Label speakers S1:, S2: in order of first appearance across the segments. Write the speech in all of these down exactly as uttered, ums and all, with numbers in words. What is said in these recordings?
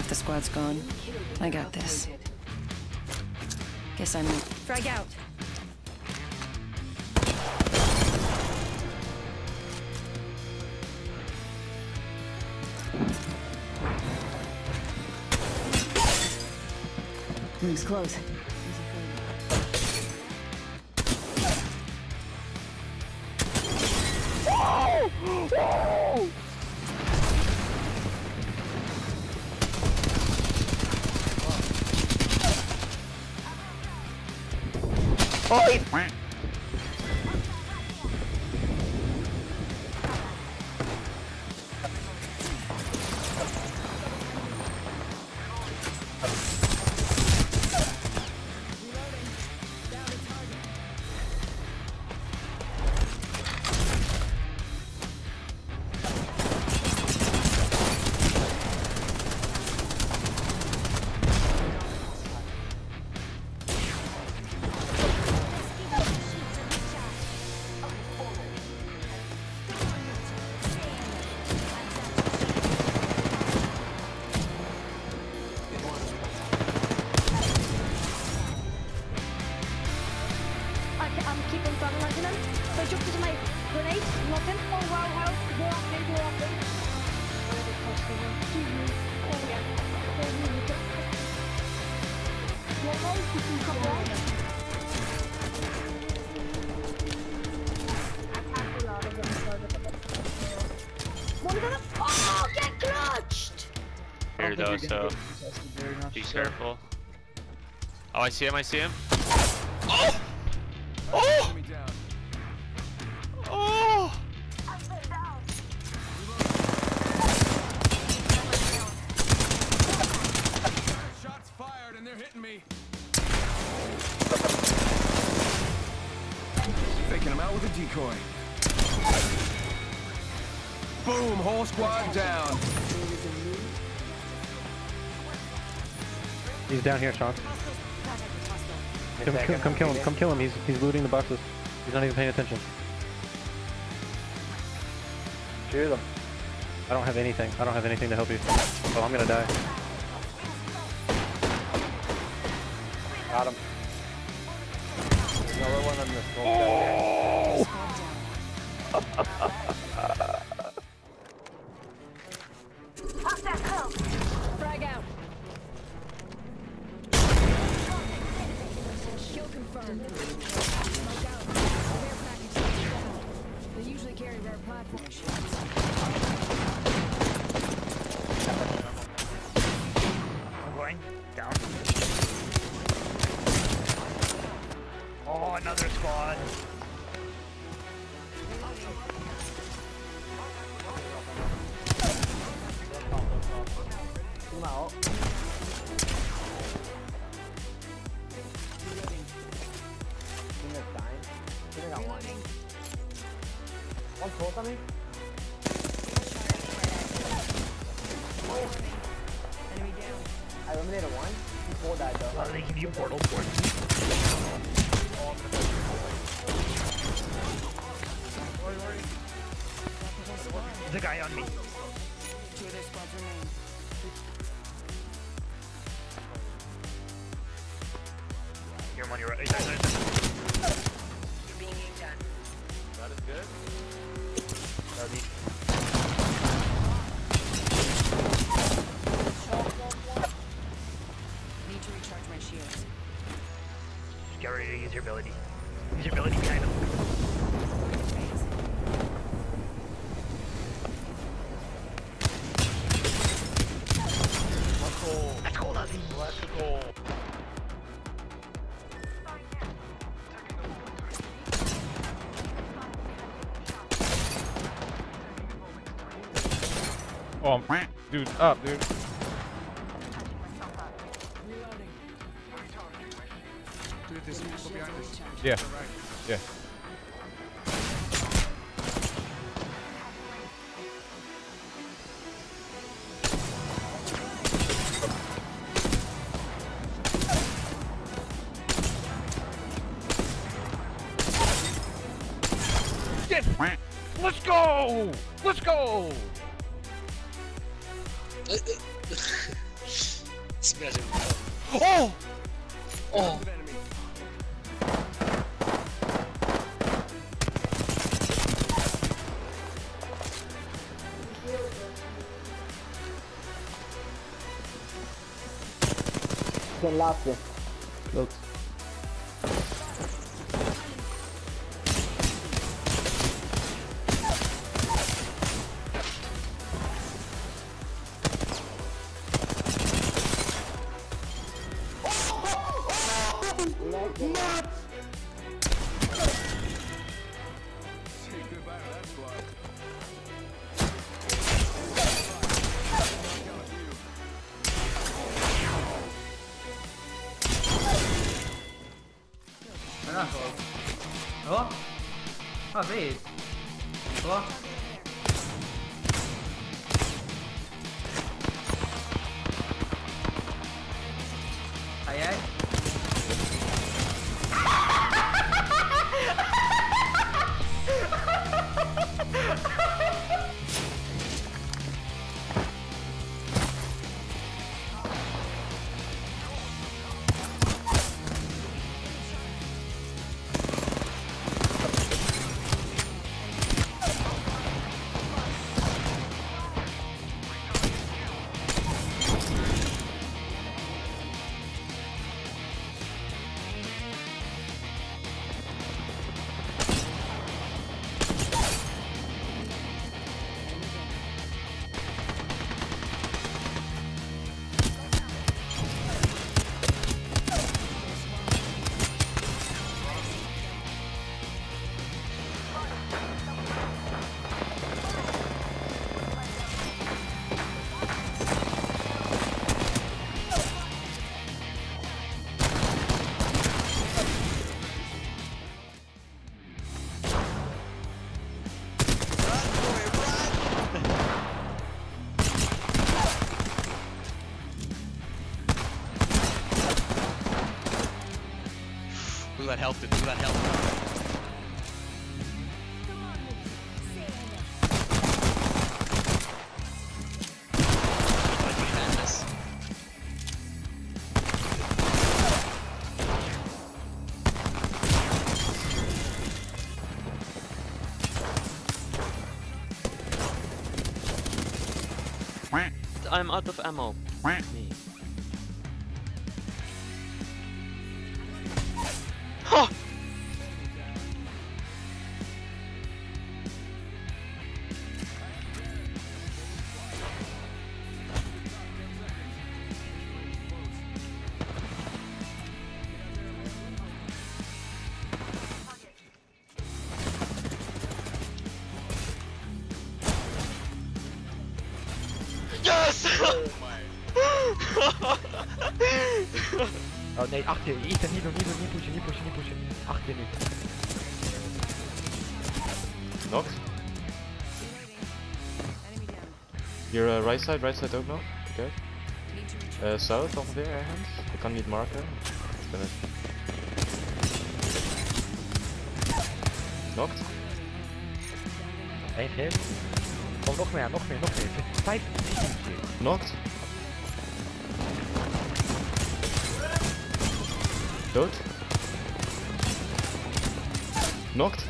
S1: Half the squad's gone. I got this. Guess I'm... Frag out! Rings close.
S2: Oh! Oh! Oh!
S3: I'm keeping paralyzing them. So I jumped into my grenade, nothing. Oh wow, wow. Go off me, go off me. Oh yeah. Yeah, no, you can come right. One of them. Oh, get clutched!
S4: Here though, so be careful. Oh, I see him, I see him. Oh! Oh! Oh!
S5: Shots fired and they're hitting me. Faking him out with a decoy. Boom! Whole squad down.
S6: He's down here, Sean. Come, come, come kill him, come kill him, he's, he's looting the boxes. He's not even paying attention. Shoot him. I don't have anything, I don't have anything to help you. Oh, I'm gonna die. Got him. There's another one on the smoke.
S3: Oh! Frag out. Kill confirmed. Smoke out. Care package down. They usually carry rare platform shields.
S2: I'm going down. Oh, another squad. Come out. I got one. One close on me.
S1: Enemy down.
S2: I eliminated one. He pulled that though.
S7: Oh, they give you portal for There's a guy on me.
S1: Two of their squads remain.
S7: You're on your right. Right there, right there.
S1: You're being aimed at.
S4: That is good.
S7: That'd be
S1: Need to recharge my shields.
S7: get ready to use your ability. Use your ability behind him.
S4: Let's go.
S7: Let's go, Lovey.
S4: Let's go.
S8: Oh, dude, up, dude.
S5: Dude, there's people behind us.
S8: Yeah, yeah. Get. Let's go. Let's go.
S4: Oh!
S9: Oh!
S10: Ten laatste.
S6: Klopt.
S5: Say goodbye to that squad.
S9: Ja. Ja, vet. Va? Aj, aj.
S4: Look at that health, dude. Look at that health.
S11: I'm out of ammo. Me.
S4: Huh. Yes!
S7: Oh oh nee, achter je. Ethan, niet doen, niet doen, niet pushen, niet pushen, niet pushen. Achter je nu.
S8: Knocked. Your uh, right side, right side ook nog. Oké. Okay. Uh, south ongeveer ergens. Ik kan niet marken. Finish. Knocked.
S7: Eén hit. Oh, nog meer, nog meer, nog meer. Vijf.
S8: Knocked. Dood. Knocked.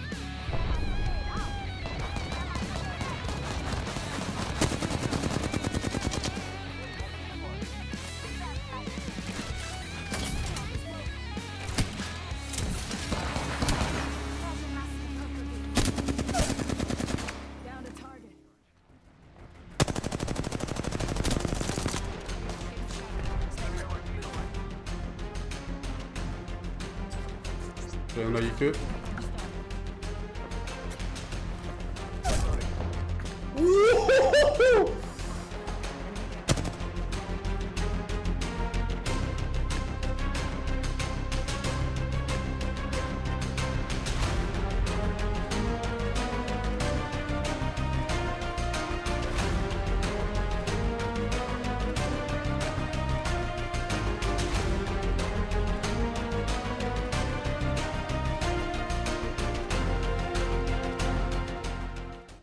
S12: So now you could.
S10: Woohoo!